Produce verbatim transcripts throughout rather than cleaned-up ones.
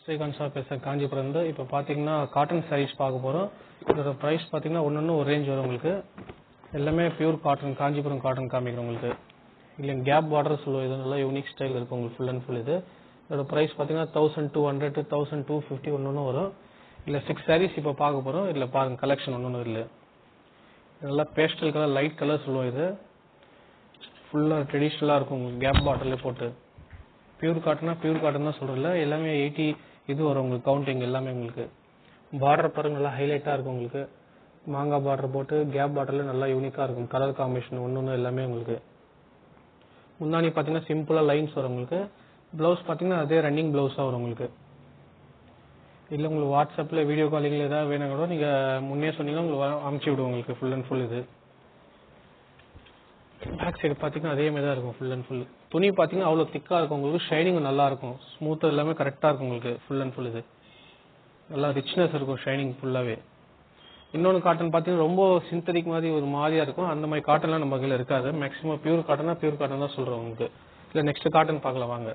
Srikanth sir பேசுகிறேன் காஞ்சிபுரம்லேருந்து. இப்போ பார்த்தீங்கன்னா காட்டன் சாரீஸ் பார்க்க போகிறோம். இதோட ப்ரைஸ் பார்த்தீங்கன்னா ஒன்று ஒன்று ஒரு ரேஞ்ச் வரும் உங்களுக்கு. எல்லாமே பியூர் காட்டன், காஞ்சிபுரம் காட்டன் காமிக்கிறோம் உங்களுக்கு. இல்லை கேப் பார்டர் சொல்லுவோம், இது நல்லா யூனிக் ஸ்டைல் இருக்கும் உங்களுக்கு ஃபுல் அண்ட் ஃபுல். இது இதோட ப்ரைஸ் பார்த்தீங்கன்னா thousand two hundred thousand two fifty ஒன்று ஒன்று வரும். இல்லை சிக்ஸ் சாரீஸ் இப்போ பார்க்க போகிறோம். இல்லை பாருங்கள் கலெக்ஷன் ஒன்று ஒன்று இல்லை. நல்லா பேஸ்டல் கலர், லைட் கலர் சொல்லுவோம். இது ஃபுல்லாக ட்ரெடிஷ்னலாக இருக்கும் உங்களுக்கு, கேப் பார்டர்லேயே போட்டு. பியூர் காட்டனா பியூர் காட்டன் தான் சொல்கிறதில்ல, எல்லாமே எயிட்டி இது வரும் உங்களுக்கு கவுண்டிங் எல்லாமே உங்களுக்கு. பார்டர் பாருங்க நல்லா ஹைலைட்டாக இருக்கும் உங்களுக்கு. மாங்காய் பார்டர் போட்டு கேப் பார்டரில் நல்லா யூனிக்காக இருக்கும். கலர் காம்பினேஷன் ஒன்று ஒன்று எல்லாமே உங்களுக்கு. முந்தானி பார்த்தீங்கன்னா சிம்பிளாக லைன்ஸ் வரும் உங்களுக்கு. ப்ளவுஸ் பார்த்தீங்கன்னா அதே ரன்னிங் ப்ளவுஸாக வரும் உங்களுக்கு. இல்லை உங்களுக்கு வாட்ஸ்அப்பில் வீடியோ காலிங்கில் ஏதாவது வேணும் கூட நீங்கள் முன்னே சொன்னீங்கன்னா உங்களுக்கு அமுச்சு விடுவோம் உங்களுக்கு ஃபுல் அண்ட் ஃபுல். இது பேக் சைடு பார்த்தீங்கன்னா அதே மாதிரி தான் இருக்கும் ஃபுல் அண்ட் ஃபுல். துணி பார்த்தீங்கன்னா அவ்வளோ திக்காக இருக்கும் உங்களுக்கு. ஷைனிங் நல்லா இருக்கும், ஸ்மூத்தாக எல்லாமே கரெக்டாக இருக்கும் உங்களுக்கு ஃபுல் அண்ட் ஃபுல். இது நல்லா ரிச்னஸ் இருக்கும் ஷைனிங் ஃபுல்லாகவே. இன்னொன்று காட்டன் பார்த்தீங்கன்னா ரொம்ப சிந்தட்டிக் மாதிரி ஒரு மாதிரியாக இருக்கும். அந்த மாதிரி காட்டன்லாம் நம்ம கையில் இருக்காது. மேக்ஸிமம் பியூர் காட்டனா பியூர் காட்டன் தான் சொல்கிறோம் உங்களுக்கு. இல்லை நெக்ஸ்ட் காட்டன் பார்க்கலாம் வாங்க.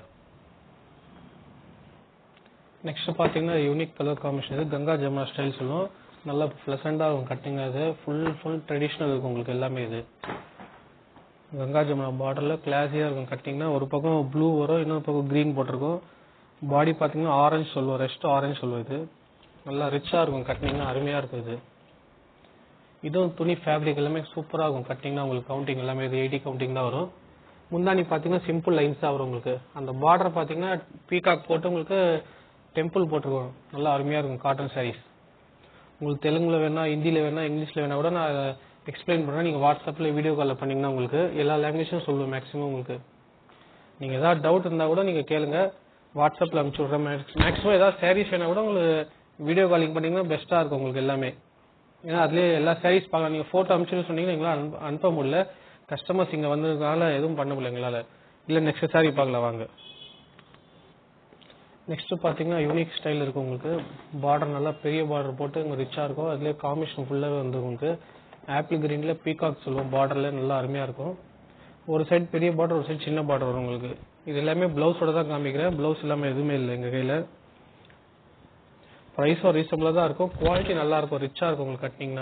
நெக்ஸ்ட் பார்த்தீங்கன்னா யூனிக் கலர் காம்பினேஷன். இது கங்கா ஜமுனா ஸ்டைல் சொல்லுவோம். நல்லா ப்ளசண்டாக இருக்கும் கட்டிங். அது ஃபுல் ஃபுல் ட்ரெடிஷ்னல் இருக்கும் உங்களுக்கு எல்லாமே. இது கங்கா ஜமுனா பார்டரில் கிளாஸியாக இருக்கும் கட்டிங்கன்னா. ஒரு பக்கம் ப்ளூ வரும், இன்னொரு பக்கம் க்ரீன் போட்டிருக்கும். பாடி பார்த்தீங்கன்னா ஆரஞ்சு சொல்லுவோம், ரெஸ்ட் ஆரஞ்சு சொல்லுவோம். இது நல்லா ரிச்சாக இருக்கும் கட்டிங்கன்னா, அருமையாக இருக்கும். இது இதுவும் துணி ஃபேப்ரிக் எல்லாமே சூப்பராக இருக்கும் கட்டிங்கன்னா உங்களுக்கு. கவுண்டிங் எல்லாமே இது எயிட்டி கவுண்டிங் தான் வரும். முந்தானி பார்த்தீங்கன்னா சிம்பிள் லைன்ஸ் தான் வரும் உங்களுக்கு. அந்த பார்டர் பார்த்தீங்கன்னா பீகாக் போட்டு உங்களுக்கு டெம்பிள் போட்டிருக்கோம். நல்லா அருமையாக இருக்கும் காட்டன் சாரீஸ். உங்களுக்கு தெலுங்குல வேணா, ஹிந்தியில் வேணா, இங்கிலீஷில் வேணா கூட நான் எக்ஸ்பிளைன் பண்ணுறேன். நீங்கள் வாட்ஸ்அப்பில் வீடியோ காலில் பண்ணிங்கன்னா உங்களுக்கு எல்லா லாங்குவேஜும் சொல்லுவேன் மேக்ஸிமம் உங்களுக்கு. நீங்கள் ஏதாவது டவுட் இருந்தால் கூட நீங்கள் கேளுங்க, வாட்ஸ்அப்பில் அனுப்பிச்சி விட்றேன். மேக்ஸிமம் ஏதாவது சாரீஸ் வேணா கூட உங்களுக்கு வீடியோ காலிங் பண்ணிங்கன்னா பெஸ்ட்டாக இருக்கும் உங்களுக்கு எல்லாமே. ஏன்னா அதுலேயே எல்லா சாரீஸ் பார்க்கலாம். நீங்கள் ஃபோட்டோ அனுப்பிச்சுன்னு சொன்னீங்கன்னா எங்களால் அனுப்ப அனுப்ப முடியல. கஸ்டமர்ஸ் இங்கே வந்ததுனால எதுவும் பண்ண முடியல எங்களால். இல்லை நெக்ஸ்ட் சாரீ பார்க்கலாம் வாங்க. நெக்ஸ்ட் பார்த்தீங்கன்னா யூனிக் ஸ்டைல் இருக்கும் உங்களுக்கு. பார்டர் நல்லா பெரிய பார்டர் போட்டு இங்கே ரிச்சாக இருக்கும். அதுலேயே காம்பினேஷன் ஃபுல்லாகவே வந்து உங்களுக்கு ஆப்பிள் கிரீனில் பீகாக் சொல்லுவோம். பார்டரில் நல்லா அருமையாக இருக்கும். ஒரு சைடு பெரிய பார்டர், ஒரு சைடு சின்ன பார்டர் வரும் உங்களுக்கு. இது எல்லாமே ப்ளவுஸோட தான் காமிக்கிறேன். ப்ளவுஸ் இல்லாமல் எதுவுமே இல்லை எங்கள் கையில். ப்ரைஸும் ரீசனபிளாக தான் இருக்கும். குவாலிட்டி நல்லா இருக்கும், ரிச்சாக இருக்கும் உங்களுக்கு கட்டிங்கன்னா.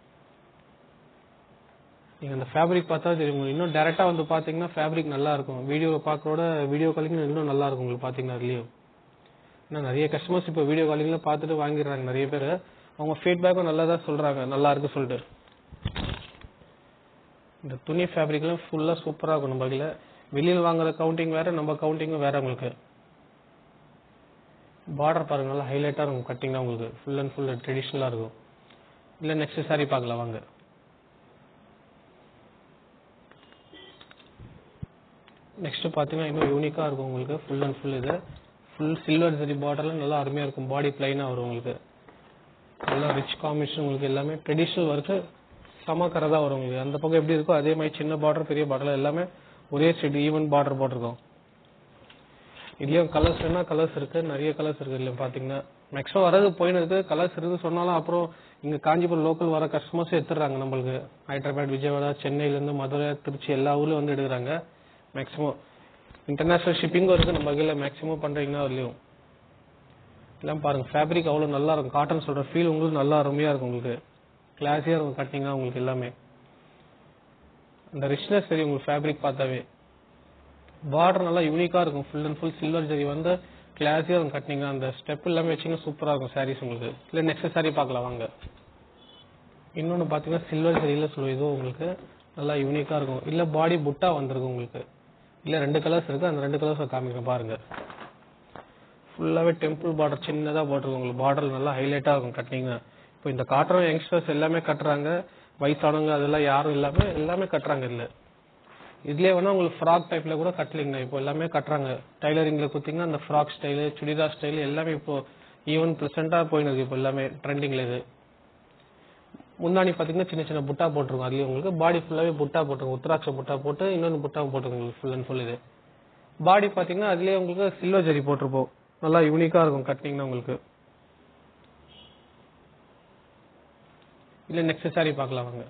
நீங்கள் அந்த ஃபேப்ரிக் பார்த்தா தெரியும் உங்களுக்கு. இன்னும் டேரெக்டாக வந்து பார்த்தீங்கன்னா ஃபேப்ரிக் நல்லா இருக்கும். வீடியோ பார்க்குறோட வீடியோ காலிங் இன்னும் நல்லா இருக்கும் உங்களுக்கு பார்த்தீங்கன்னா அதுலேயும். ஏன்னா நிறைய கஸ்டமர்ஸ் இப்போ வீடியோ காலிங்கில் பார்த்துட்டு வாங்கிடுறாங்க நிறைய பேர். அவங்க ஃபீட்பேக்கும் நல்லா தான் சொல்கிறாங்க, நல்லா இருக்கு சொல்லிட்டு. இந்த துணி ஃபேப்ரிக்லாம் ஃபுல்லாக சூப்பராக இருக்கும் நம்ம கையில். வெளியில் வாங்குற கவுண்டிங் வேறு, நம்ம கவுண்டிங்கும் வேறு உங்களுக்கு. பார்டர் பாருங்க நல்லா ஹைலைட்டாக இருக்கும் கட்டிங்னா உங்களுக்கு. ஃபுல் அண்ட் ஃபுல் ட்ரெடிஷ்னலாக இருக்கும். இல்லை நெக்ஸ்ட் சாரீ பார்க்கலாம் வாங்க. நெக்ஸ்ட் பார்த்தீங்கன்னா இன்னும் யூனிக்காக இருக்கும் உங்களுக்கு ஃபுல் அண்ட் ஃபுல். இது ஃபுல் சில்வர் ஜரி பார்டரில் நல்லா அருமையாக இருக்கும். பாடி பிளைனாக வரும் உங்களுக்கு. நல்லா ரிச் காம்பினேஷன் உங்களுக்கு. எல்லாமே ட்ரெடிஷ்னல் ஒர்க்கு சமக்கரை தான் வரும் உங்களுக்கு. அந்த பக்கம் எப்படி இருக்கோ அதே மாதிரி சின்ன பார்டர் பெரிய பார்டர் எல்லாமே ஒரே சைடு ஈவன் பார்டர் போட்டிருக்கோம். இதுலேயும் கலர்ஸ் வேணா கலர்ஸ் இருக்குது, நிறைய கலர்ஸ் இருக்குது. இல்லை பார்த்தீங்கன்னா மேக்ஸிமம் வரது போயின்னு இருக்குது. கலர்ஸ் இருக்குது சொன்னாலும் அப்புறம் இங்கே காஞ்சிபுரம் லோக்கல் வர கஸ்டமர்ஸே எடுத்துடுறாங்க நம்மளுக்கு. ஹைதராபாத், விஜயவாடா, சென்னையிலேருந்து, மதுரை, திருச்சி எல்லா ஊர்லேயும் வந்து எடுக்கிறாங்க. மேக்ஸிமம் இன்டர்நேஷ்னல் ஷிப்பிங்கும் இருக்குது நம்ம கையில். மேக்ஸிமம் பண்ணுறீங்கன்னா அதுலேயும் எல்லாம் பாருங்கள் ஃபேப்ரிக் அவ்வளோ நல்லா இருக்கும். காட்டன் சொல்கிற ஃபீல் உங்களுக்கு நல்லா அருமையாக இருக்கும் உங்களுக்கு. கிளாஸியாக இருக்கும் கட்டிங்கன்னா உங்களுக்கு எல்லாமே. அந்த ரிச்னஸ் தெரியும் உங்களுக்கு ஃபேப்ரிக் பார்த்தாவே. பார்டர் நல்லா யூனிக்காக இருக்கும். Full and full silver zari வந்து கிளாஸியாக இருக்கும் கட்டிங்கன்னா. அந்த ஸ்டெப் எல்லாமே வச்சிங்கன்னா சூப்பராக இருக்கும் சாரீஸ் உங்களுக்கு. இல்லை நெக்ஸ்ட் சாரீ பார்க்கலாம் வாங்க. இன்னொன்று பார்த்தீங்கன்னா சில்வர் ஜரியில் சொல்லுவோம். இதுவும் உங்களுக்கு நல்லா யூனிக்காக இருக்கும். இல்லை பாடி புட்டா வந்துருக்கும் உங்களுக்கு. இல்லை ரெண்டு கலர்ஸ் இருக்குது, அந்த ரெண்டு கலர்ஸை காமிக்கிறேன் பாருங்கள். ஃபுல்லாகவே டெம்பிள் பார்டர் சின்னதாக போட்டிருக்கும் உங்களுக்கு. பார்டர் நல்லா ஹைலைட்டாக இருக்கும் கட்டிங்கன்னா. இப்போ இந்த காட்டுற யங்ஸ்டர்ஸ் எல்லாமே கட்டுறாங்க, வயசானவங்க அதெல்லாம் யாரும் இல்லாமல் எல்லாமே கட்டுறாங்க. இல்லை இதுலேயே வேணால் உங்களுக்கு ஃப்ராக் டைப்பில் கூட கட்டலிங்கண்ணா இப்போ எல்லாமே கட்டுறாங்க. டைலரிங்கில் கொடுத்தீங்கன்னா அந்த ஃப்ராக் ஸ்டைலு, சுடிதார் ஸ்டைலு எல்லாமே இப்போ ஈவன் ப்ரெசென்ட்டாக போயிருக்கு. இப்போ எல்லாமே ட்ரெண்டிங்கில். இது முந்தானி பார்த்தீங்கன்னா சின்ன சின்ன புட்டா போட்டிருக்கும். அதுலேயும் உங்களுக்கு பாடி ஃபுல்லாகவே புட்டா போட்டிருக்கும். உத்தராட்ச புட்டா போட்டு இன்னொன்று புட்டா போட்டிருக்கும் உங்களுக்கு ஃபுல் அண்ட் ஃபுல். இது பாடி பார்த்தீங்கன்னா அதுலேயே உங்களுக்கு சில்வர் ஜரி போட்டிருப்போம். நல்லா யூனிக்காக இருக்கும் கட்டிங்கன்னா உங்களுக்கு. இல்லை நெக்ஸ்ட் சாரீ பார்க்கலாம் வாங்க.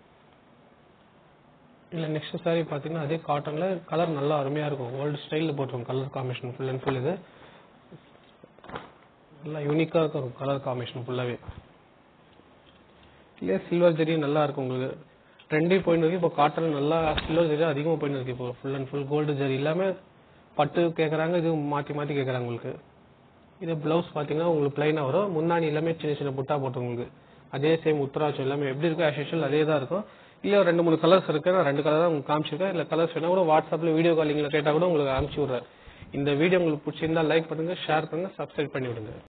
இல்லை நெக்ஸ்ட் சாரீ பார்த்தீங்கன்னா அதே காட்டனில் கலர் நல்லா அருமையாக இருக்கும். ஓல்டு ஸ்டைலில் போட்டிருக்கும் colour combination full and full. இது நல்லா யூனிக்காக இருக்கும் கலர் காம்பினேஷன் ஃபுல்லாகவே. இல்லையே சில்வர் ஜெரி நல்லா இருக்கும் உங்களுக்கு. ட்ரெண்டி போயின்னு இருக்கு இப்போ. காட்டன் நல்லா சில்வர் ஜெரி அதிகமாக போயின்னு இருக்கு இப்போ. Full and full gold zari எல்லாமே பட்டு கேட்குறாங்க, இது மாற்றி மாற்றி கேட்குறாங்க உங்களுக்கு. இது ப்ளவுஸ் பார்த்தீங்கன்னா உங்களுக்கு பிளைனாக வரும். முன்னாடி எல்லாமே சின்ன சின்ன புட்டா போட்டு உங்களுக்கு அதே சேம் உத்தராட்சம் எல்லாமே எப்படி இருக்கோ ஆஸ் யூஷுவல் அதே தான் இருக்கும். இல்லை ரெண்டு மூணு கலர்ஸ் இருக்கு. நான் ரெண்டு கலர் தான் உங்களுக்கு காமிச்சிருக்கேன். இல்லை கலர்ஸ் வேணா கூட வாட்ஸ்அப்பில் வீடியோ காலிங்கில் கேட்டால் கூட உங்களுக்கு அனுப்பிச்சி விட்றேன். இந்த வீடியோ உங்களுக்கு பிடிச்சிருந்தா லைக் பண்ணுங்க, ஷேர் பண்ணுங்க, சப்ஸ்கிரைப் பண்ணி விடுங்க.